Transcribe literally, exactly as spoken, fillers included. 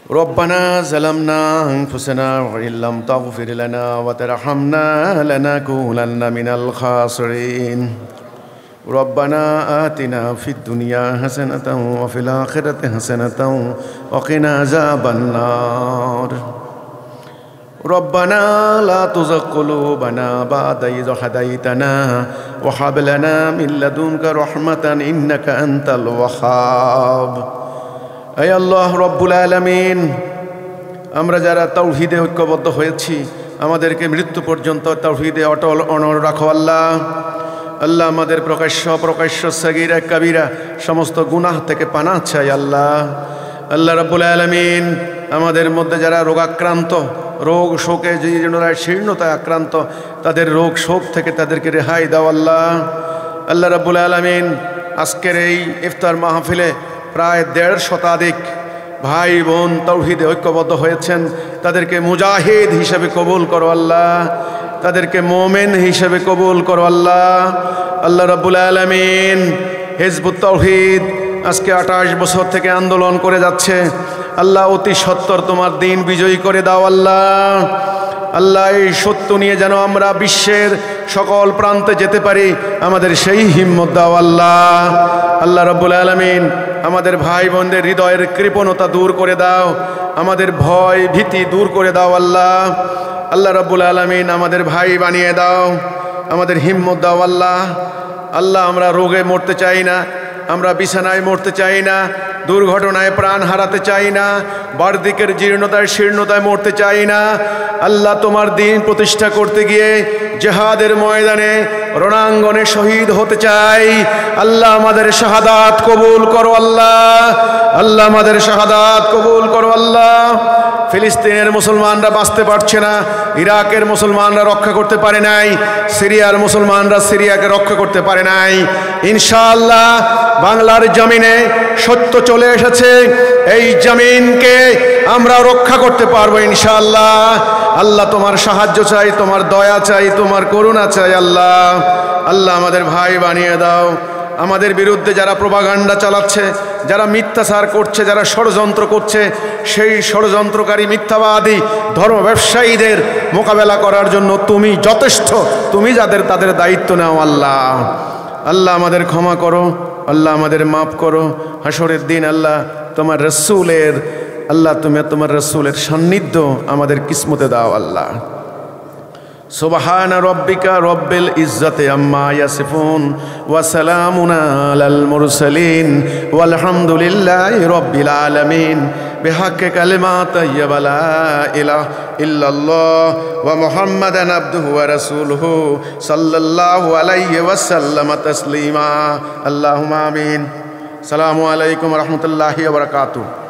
ربنا ظلمنا أنفسنا وإن لم تغفر لنا وترحمنا لنكونن من الخاسرين ربنا آتنا في الدنيا حسنة وفي الآخرة حسنة وقنا عذاب النار ربنا لا تزغ قلوبنا بعد إذ هديتنا وهب لنا من لدنك رحمة إنك أنت الوهاب أي الله رب العالمين আমরা যারা তাওহীদে ঐক্যবদ্ধ হয়েছি আমাদেরকে মৃত্যু পর্যন্ত তাওহীদে অটল অনড় রাখো আল্লাহ আল্লাহ আমাদের প্রকাশ্য অপ্রকাশ্য সগীরা কবিরা সমস্ত গুনাহ থেকে পানাহ চাই আল্লাহ আল্লাহ রাব্বুল আলামিন আমাদের মধ্যে যারা রোগাক্রান্ত রোগ শোকে জীর্ণতা শীর্ণতায় আক্রান্ত তাদের রোগ শোক থেকে তাদেরকে রেহাই দাও আল্লাহ আল্লাহ রাব্বুল আলামিন আজকের এই ইফতার মাহফিলে প্রায় দেড় শতাধিক ভাই বোন তাওহীদে ঐক্যবদ্ধ হয়েছেন তাদেরকে মুজাহিদ হিসেবে কবুল করো আল্লাহ তাদেরকে মোমেন হিসেবে কবুল করো আল্লাহ আল্লাহ রাব্বুল আলামিন হিজবুত তাওহীদ আজকে আঠাশ বছর থেকে আন্দোলন করে যাচ্ছে আল্লাহ অতি সত্বর তোমার দিন বিজয়ী করে দাও আল্লাহ আল্লাহ এই সত্য নিয়ে যেন আমরা বিশ্বের সকল প্রান্তে যেতে পারি আমাদের সেই হিম্মত দাও আল্লাহ আল্লাহ রাব্বুল আলামিন আমাদের ভাই বোনদের হৃদয়ের কৃপণতা দূর করে দাও আমাদের ভয় ভীতি দূর করে দাও আল্লাহ আল্লাহ রাব্বুল আলামিন আমাদের ভাই বানিয়ে দাও আমাদের হিম্মত দাও আল্লাহ আল্লাহ আমরা রোগে মরতে চাই না আমরা বিছানায় মরতে চাই না দুর্ঘটনায় প্রাণ হারাতে চাই না বার্ধক্যের জীর্ণতায় শীর্ণতায় মরতে চাই না আল্লাহ তোমার দিন প্রতিষ্ঠা করতে গিয়ে জিহাদের ময়দানে রণাঙ্গনে শহীদ হতে চাই আল্লাহ আমাদের শাহাদাত কবুল করো আল্লাহ আল্লাহ আমাদের শাহাদাত কবুল করো আল্লাহ ফিলিস্তিনের মুসলমানরা বাঁচতে পারছে না ইরাকের মুসলমানরা রক্ষা করতে পারে নাই সিরিয়ার মুসলমানরা সিরিয়াকে রক্ষা করতে পারে নাই ইনশাআল্লাহ বাংলার জমিনে সত্য চলে এসেছে এই জমিনকে আমরা রক্ষা করতে পারবো ইনশাআল্লাহ আল্লাহ তোমার সাহায্য চাই তোমার দয়া চাই তোমার করুণা চাই আল্লাহ আল্লাহ আমাদের ভাই বানিয়ে দাও আমাদের বিরুদ্ধে যারা প্রোপাগান্ডা চালাচ্ছে যারা মিথ্যাচার করছে যারা ষড়যন্ত্র করছে সেই ষড়যন্ত্রকারী মিথ্যাবাদী ধর্ম ব্যবসায়ীদের মোকাবেলা করার জন্য তুমি যথেষ্ট তুমি যাদের তাদের দায়িত্ব নাও আল্লাহ আল্লাহ আমাদের ক্ষমা করো আল্লাহ আমাদের মাফ করো হাসরের দিন আল্লাহ তোমার রাসূলের আল্লাহ তুমি তোমার রাসূলের সান্নিধ্য আমাদের কিসমতে দাও আল্লাহ সুবহান রব্বিকা রব্বিল ইজ্জাতি আম্মা ইয়াসিফুন ওয়া সালামুন আলাল মুরসালিন ওয়ালহামদুলিল্লাহি রব্বিল আলামিন বিহাক্কি কালিমাত তাইয়্যিবা লা ইলাহা ইল্লাল্লাহ ওয়া মুহাম্মাদান আবদুহু ওয়া রাসূলুহু সাল্লাল্লাহু আলাইহি ওয়া সাল্লাম তাসলিমা আল্লাহুম্মা আমিন আসসালামু আলাইকুম ওয়া রাহমাতুল্লাহি ওয়া বারাকাতুহু।